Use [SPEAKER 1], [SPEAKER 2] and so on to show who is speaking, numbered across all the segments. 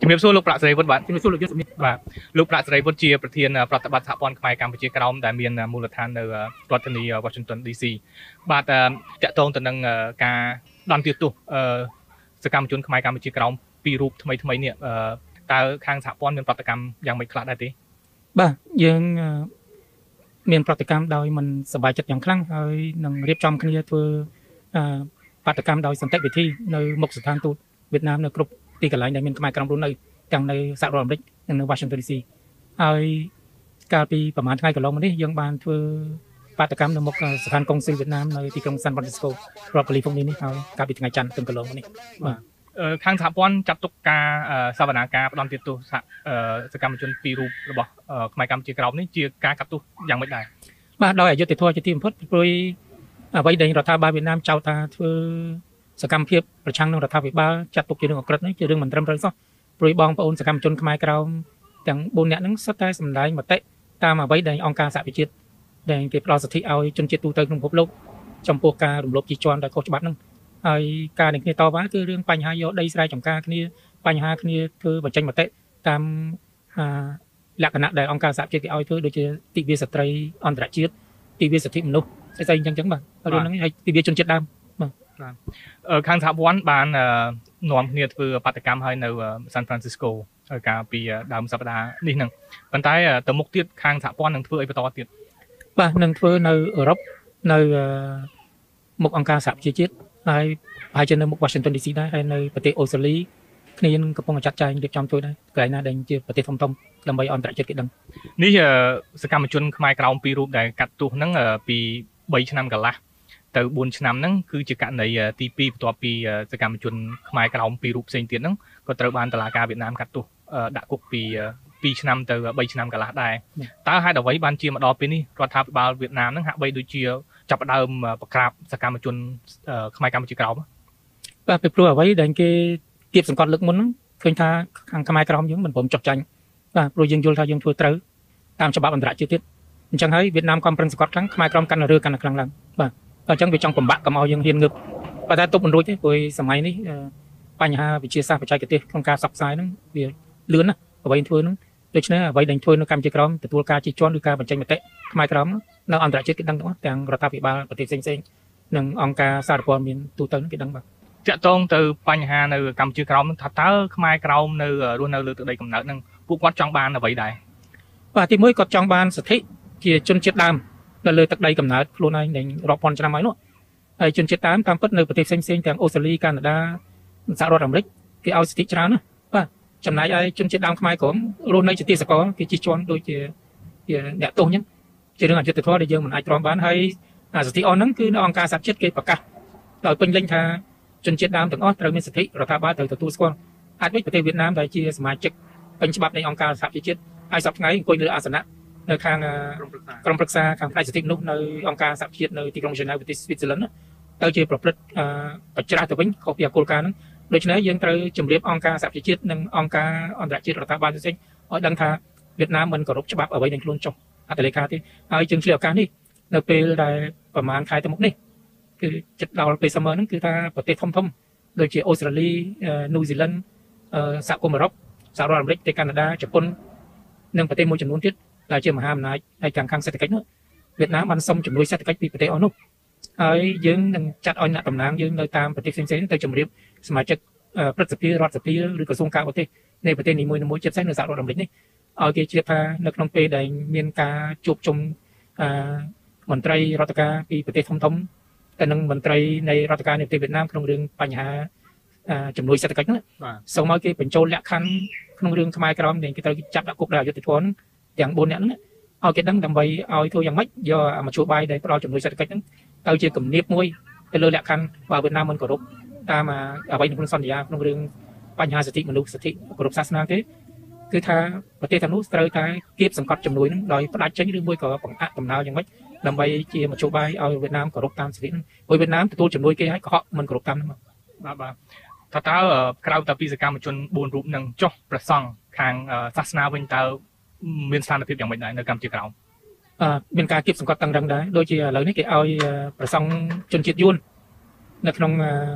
[SPEAKER 1] ជំរាបសួរលោកប្រាក់សេរីវុឌ្ឍបាទជំរាបសួរលោកយុទ្ធបាទលោកប្រាក់សេរីវុឌ្ឍជាប្រធានប្រតិបត្តិសហព័ន្ធខ្មែរកម្ពុជាក្រោមដែលមានមូលដ្ឋាននៅរដ្ឋធានី Washington DC បាទតាក់ទងទៅនឹងការដំទាបទោសសកម្មជនខ្មែរកម្ពុជាក្រោមពីររូបថ្មីនេះតើខាងសហព័ន្ធមានប្រតិកម្មយ៉ាងម៉េចខ្លះដែរទេ
[SPEAKER 2] បាទយើងមានប្រតិកម្មដោយមិនសប្បាយចិត្តយ៉ាងខ្លាំងហើយនឹងរៀបចំគ្នាធ្វើបាតកម្មដោយសន្តិវិធីនៅមុខស្ថានទូតវៀតណាមនៅគ្រប់ទីកន្លែងដែលមានខ្មែរក្រមរស់នៅទាំងនៅសហរដ្ឋអាមេរិកនិងនៅ Washington DC ហើយកាលពីប្រហែលថ្ងៃកន្លងមកនេះយើងបានធ្វើបាតកម្មនៅមុខស្ថានកុងស៊ុលវៀតណាមនៅទីក្រុង San Francisco រដ្ឋកាលីហ្វ័រញនេះហើយកាលពីថ្ងៃច័ន្ទទើបកន្លងមកនេះបាទ
[SPEAKER 1] ខាងសហព័ន្ធចាត់ទុកការសវនាការផ្ដន់ទាទោសសកម្មជនពីររូបរបស់ខ្មែរកម្ពុជាក្រោមនេះជាការកាត់ទោសយ៉ាងម៉េចដែរ
[SPEAKER 2] បាទដោយអយុត្តិធម៌ជាទីបំផុតព្រោះអ្វីដែលរដ្ឋាភិបាលវៀតណាមចោទថាធ្វើសកម្មភាពប្រឆាំងនឹងរដ្ឋាភិបាលចាត់ទុកជារឿងអក្រិតនេះជារឿងមិនត្រឹមត្រូវសោះព្រោះបងប្អូនសកម្មជនខ្មែរក្រោមទាំង4នាក់ហ្នឹងសុទ្ធតែសម្ដែងមតិតាមអ្វីដែលអង្គការសហប្រជាជាតិដែលគេផ្ដល់សិទ្ធិឲ្យជនជាតិទូទៅក្នុងពិភពលោកចំពោះការរំលោភជិះជាន់ដោយខុសច្បាប់ហ្នឹងហើយការនឹងគ្នាតវ៉ាគឺរឿងបញ្ហាយកដីស្រែចម្ការគ្នាបញ្ហាគ្នាធ្វើបញ្ចេញមតិតាមលក្ខណៈដែលអង្គការសហជាតិគេឲ្យធ្វើដូចជាទិវាស្ត្រីអន្តរជាតិទិវាសិទ្ធិមនុស្សស្អីៗអញ្ចឹងបាទរឿងហ្នឹងហើយទិវាជនជាតិដើមបាទ
[SPEAKER 1] ខាងសហព័ន្ធបាននាំគ្នាធ្វើបាតកម្មឲ្យនៅ San Francisco កាលពីដើមសប្តាហ៍នេះហ្នឹងប៉ុន្តែទៅមុខទៀតខាងសហព័ន្ធនឹងធ្វើអីបន្តទៀត
[SPEAKER 2] បាទនឹងធ្វើនៅអឺរ៉ុបនៅមុខអង្គការសហប្រជាជាតិហើយប្រហែលជានៅមុខ Washington DC ដែរហើយនៅប្រទេសអូស្ត្រាលីគ្នានឹងកំពុងចាត់ចែងរៀបចំធ្វើដែរកន្លែងណាដែលជាប្រទេសធំៗដើម្បីអន្តរជាតិគេដឹង
[SPEAKER 1] នេះសកម្មជនខ្មែរក្រោមពីររូបដែលកាត់ទោសហ្នឹងពី3ឆ្នាំកន្លះទៅ4ឆ្នាំហ្នឹងគឺជាករណីទី2បន្ទាប់ពីសកម្មជនខ្មែរក្រោមពីររូបផ្សេងទៀតហ្នឹងក៏ត្រូវបានតុលាការវៀតណាមកាត់ទោសដាក់គុកពី2ឆ្នាំទៅ3ឆ្នាំកន្លះដែរតើហេតុអ្វីបានជាមកដល់ពេលនេះរដ្ឋាភិបាលវៀតណាមហ្នឹងហាក់បីដូចជាចាប់ផ្ដើមបង្ក្រាបសកម្មជនខ្មែរកម្ពុជាក្រោម
[SPEAKER 2] បាទពីព្រោះអ្វីដែលគេគៀបសង្កត់លើកមុនហ្នឹងឃើញថាខាងខ្មែរក្រមយើងមិនព្រមចុះចាញ់បាទព្រោះយើងយល់ថាយើងធ្វើត្រូវតាមច្បាប់អន្តរជាតិទៀតអញ្ចឹងហើយវៀតណាមកំប្រឹងសង្កត់ខ្លាំងខ្មែរក្រមកាន់តែរើកាន់តែខ្លាំងឡើងបាទអញ្ចឹងវាចង់បំបាក់កុំឲ្យយើងហ៊ានងើបប៉ុន្តែទប់មិនរួចទេព្រោះសម័យនេះបញ្ហាវិទ្យាសាស្ត្របច្ចេកទេសក្នុងការផ្សព្វផ្សាយហ្នឹងវាលឿនណាស់អ្វីធ្វើហ្នឹងដូច្នេះអ្វីដែលធ្វើនៅកម្ពុជាក្រមទទួលការជិះជាន់ឬការបញ្ចេញមតិខ្មែរក្រមនៅអន្តរជាតិគេដឹងទាំងអស់ទាំងរដ្ឋាភិបាលប្រទេសផ្សេងៗនិងអង្គការសារព័ត៌មានទូទៅគេដឹងបាទ
[SPEAKER 1] តាក់ទងទៅបញ្ហានៅកម្ពុជាក្រោមថាតើខ្មែរក្រោមនៅរស់នៅលើទឹកដីកំណើតហ្នឹងពួកគាត់ចង់បានអ្វីដែរ
[SPEAKER 2] បាទទី1គាត់ចង់បានសិទ្ធិជាជនជាតិដើមនៅលើទឹកដីកំណើតខ្លួនឯងដែលរាប់ពាន់ឆ្នាំហើយនោះហើយជនជាតិដើមតាមពិតនៅប្រទេសផ្សេងៗទាំងអូស្ត្រាលីកាណាដាសហរដ្ឋអាមេរិកគេឲ្យសិទ្ធិច្រើនណាស់បាទចំណែកឯជនជាតិដើមខ្មែរក្រមរស់នៅជាទេសកលគេជិះជាន់ដូចជាអ្នកទោសអញ្ចឹងជារឿងអយុត្តិធម៌ដែលយើងមិនអាចទ្រាំបានហើយសិទ្ធិអស់ហ្នឹងគឺនៅអង្គការសហជាតិគេប្រកាសដោយពេញលេញថាជនជាតិដើមទាំងអស់ត្រូវមានសិទ្ធិរដ្ឋាភិបាលត្រូវទទួលស្គាល់អាចដូចប្រទេសវៀតណាមដែលជាសមាជិកពេញច្បាប់នៃអង្គការសហប្រជាជាតិហើយសប្តាហ៍ថ្ងៃអង្គុយលើអាសនៈនៅខាងក្រុមប្រឹក្សាខាងផ្នែកសិទ្ធិមនុស្សនៅអង្គការសហជាតិនៅទីក្រុងហ្សឺណែវប្រទេសស្វីស័រឡង់ទៅជាប្រព្រឹត្តបច្ច្រាស់ទៅវិញខុសពីគោលការណ៍ហ្នឹងដូច្នេះយើងត្រូវជម្រាបអង្គការសហប្រជាជាតិនិងអង្គការអន្តរជាតិរដ្ឋាភិបាលផ្សេងៗឲ្យដឹងថាវៀតណាមមិនគោរពច្បាប់អ្វីដែលខ្លួនចុះអត្ថលេខាទេហើយយើងឆ្លៀតឱកាសនេះនៅពេលដែលប្រហែលខែទៅមុខនេះគឺចិត្តដល់ពេល summer ហ្នឹងគឺថាប្រទេសធំដូចជាអូស្ត្រាលីនូវហ្សេឡង់សហគមន៍អឺរ៉ុបសហរដ្ឋអាមេរិកប្រទេសកាណាដាជប៉ុននិងប្រទេសមួយចំនួនទៀតដែលជាមហាអំណាចហើយខាងសេដ្ឋកិច្ចនោះវៀតណាមបានសុំជំនួយសេដ្ឋកិច្ចពីប្រទេសអស់នោះហើយយើងនឹងចាត់ឲ្យអ្នកតំណាងយើងនៅតាមប្រទេសផ្សេងៗទៅជម្រាបសមាជិកព្រឹទ្ធសភារដ្ឋសភាឬក្រសួងការបរទេសនៃប្រទេសនីមួយៗជាពិសេសនៅសហរដ្ឋអាមេរិកនេះឲ្យគេជ្រាបថានៅក្នុងពេលដែលមានការជួបជុំមន្ត្រីរដ្ឋការពីប្រទេសធំតែនឹងមន្ត្រីនៃរដ្ឋការនៃប្រទេសវៀតណាមក្នុងរឿងបញ្ហាជំនួយសេដ្ឋកិច្ចហ្នឹងសូមឲ្យគេបញ្ចូលលក្ខខណ្ឌក្នុងរឿងខ្មែរក្រមដែលគេត្រូវចាប់ដាក់គុកដោយអយុត្តិធម៌ទាំង4នាក់ហ្នឹងឲ្យគេដឹងដើម្បីឲ្យធ្វើយ៉ាងម៉េចយកមជ្ឈបាយដែលផ្ដល់ជំនួយសេដ្ឋកិច្ចហ្នឹងទៅជាគំនាបមួយទៅលើលក្ខខណ្ឌបើវៀតណាមមិនគោរពតាមអ្វីក្នុងសន្យាក្នុងរឿងបញ្ហាសិទ្ធិមនុស្សសិទ្ធិគោរពសាសនាទេគឺថាប្រទេសទាំងនោះត្រូវតែគៀបសង្កត់ជំនួយហ្នឹងដោយផ្ដាច់ចេញឬមួយក៏បង្អាក់ដំណើរយ៉ាងម៉េចដើម្បីជាមជ្ឈបាយឲ្យវៀតណាមគោរពតាមសិទ្ធិហ្នឹងព្រោះវៀតណាមទទួលជំនួយគេហើយកុហកមិនគោរពតាមហ្នឹង
[SPEAKER 1] បាទថាតើក្រៅតែពីសកម្មជន4រូបនឹងចុះប្រសង់ខាងសាសនាវិញតើមានស្ថានភាពយ៉ាងម៉េចដែរនៅកម្ពុជាក្រោម
[SPEAKER 2] មានការគៀបសង្កត់តឹងរឹងដែរដូចជាឥឡូវនេះគេឲ្យប្រសង់ជនជាតិយួននៅក្នុង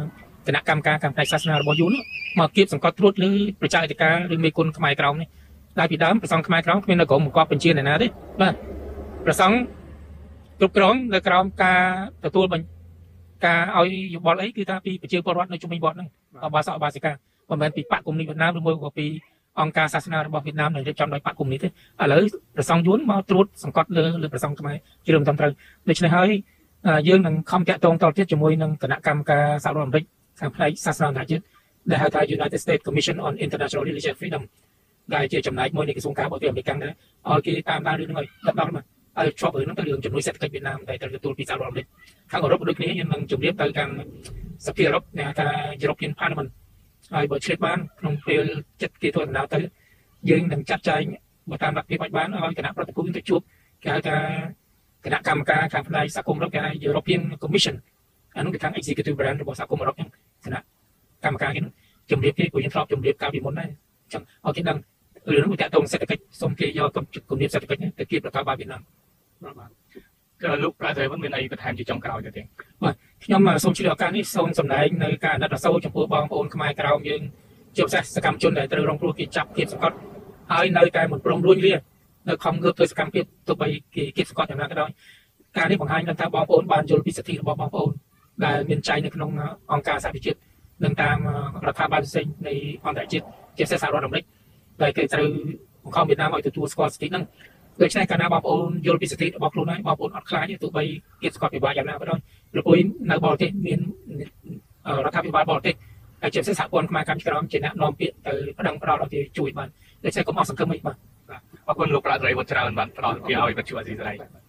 [SPEAKER 2] គណៈកម្មការផ្នែកសាសនារបស់យូនមកគៀបសង្កត់ត្រួតឬប្រជាអធិការឬមេគុណខ្មែរក្រមនេះដែលពីដើមព្រះសង្ឃខ្មែរក្រមគ្មាននៅក្រុមបង្គាប់បញ្ជាអ្នកណាទេបាទព្រះសង្ឃគ្រប់គ្រងនៅក្រោមការទទួលបញ្ការឲ្យយោបល់អីគឺថាពីប្រជាពលរដ្ឋនៅជុំវិញវត្តហ្នឹងបាសកបាសិកាមិនមែនពីបកគុំនេះវៀតណាមឬមួយក៏ពីអង្គការសាសនារបស់វៀតណាមដែលរៀបចំដោយបកគុំនេះទេឥឡូវព្រះសង្ឃយួនមកត្រួតសង្កត់លើព្រះសង្ឃខ្មែរជ្រើមត្រឹមត្រូវដូច្នេះហើយយើងនឹងខំតាក់ទងតទៅទៀតជាមួយនឹងគណៈកម្មការសហរដ្ឋអាមេរិកខាងផ្នែកសាសនាអន្តរជាតិដែលហៅថា United States Commission on International Religious Freedom ដែលជាចំណែកមួយនៃក្រសួងការបរទេសអាមេរិកដែរឲ្យគេតាមដានរឿងហ្នឹងឲ្យដល់មកឲ្យជាប់រឿងហ្នឹងទៅរឿងជំនួយសេដ្ឋកិច្ចវៀតណាមដែលត្រូវទទួលពីសហរដ្ឋអាមេរិកខាងអឺរ៉ុបដូចគ្នាយើងនឹងជម្រាបទៅខាងសភាអឺរ៉ុបដែលថា European Parliament ហើយបើឆ្លៀតបានក្នុងពេលចិត្តគេធ្វើដំណើរទៅយើងនឹងចាត់ចែងបើតាមលទ្ធភាពអាចបានឲ្យគណៈប្រតិភូទៅជួបគេហៅថាគណៈកម្មការខាងផ្នែកសហគមន៍អឺរ៉ុបគេហៅ European Commission អានោះគឺខាង Executive Branch របស់សហគមន៍អឺរ៉ុបហ្នឹងគណៈកម្មការគេជម្រាបគេព្រោះយើងធ្លាប់ជម្រាបកាលពីមុនដែរអញ្ចឹងឲ្យគេដឹងរឿងនេះតាក់ទងសេដ្ឋកិច្ចសូមគេយកគំនិតសេដ្ឋកិច្ចទៅគៀបរដ្ឋបាលវៀតណាមបាទ
[SPEAKER 1] គឺលោកប្រាក់មានអីបន្ថែមជាចុងក្រោយទៅទេ
[SPEAKER 2] បាទខ្ញុំសូមឆ្លៀតឱកាសនេះសូមសម្ដែងនៅការអាណិតអាសូរចំពោះបងប្អូនខ្មែរក្រមយើងជាពិសេសសកម្មជនដែលត្រូវរងគ្រោះគេចាប់គៀបសង្កត់ហើយនៅតែមិនព្រមរួញរានៅខំងើបធ្វើសកម្មភាពទោះបីគេគៀបសង្កត់យ៉ាងណាក៏ដោយការនេះបង្ហាញថាបងប្អូនបានយល់ពីសិទ្ធិរបស់បងប្អូនដែលមានចែងនៅក្នុងអង្គការសហប្រជាជាតិនិងតាមរដ្ឋាភិបាលផ្សេងនៃអន្តរជាតិជាពិសេសសហរដ្ឋអាមេរិកដែលគេត្រូវបង្ខំវៀតណាមឲ្យទទួលស្គាល់សិទ្ធិហ្នឹងដូច្នេះកាលណាបងប្អូនយល់ពីសិទ្ធិរបស់ខ្លួនហើយបងប្អូនអត់ខ្លាចទេទោះបីគេស្គាល់ពិបាកយ៉ាងណាក៏ដោយព្រោះនៅបរទេសមានរដ្ឋាភិបាលបរទេសហើយជាពិសេសសហព័ន្ធខ្មែរកម្ពុជាក្រមជាអ្នកនាំពាក្យទៅប្តឹងផ្តល់ឲ្យគេជួយបានដូច្នេះកុំអស់សង្ឃឹមអីបាទ
[SPEAKER 1] អរគុណលោកប្រាក់ត្រីវត្តច្រើនបាទផ្តល់ពាក្យឲ្យបច្ចុប្បន្នអសីស្រី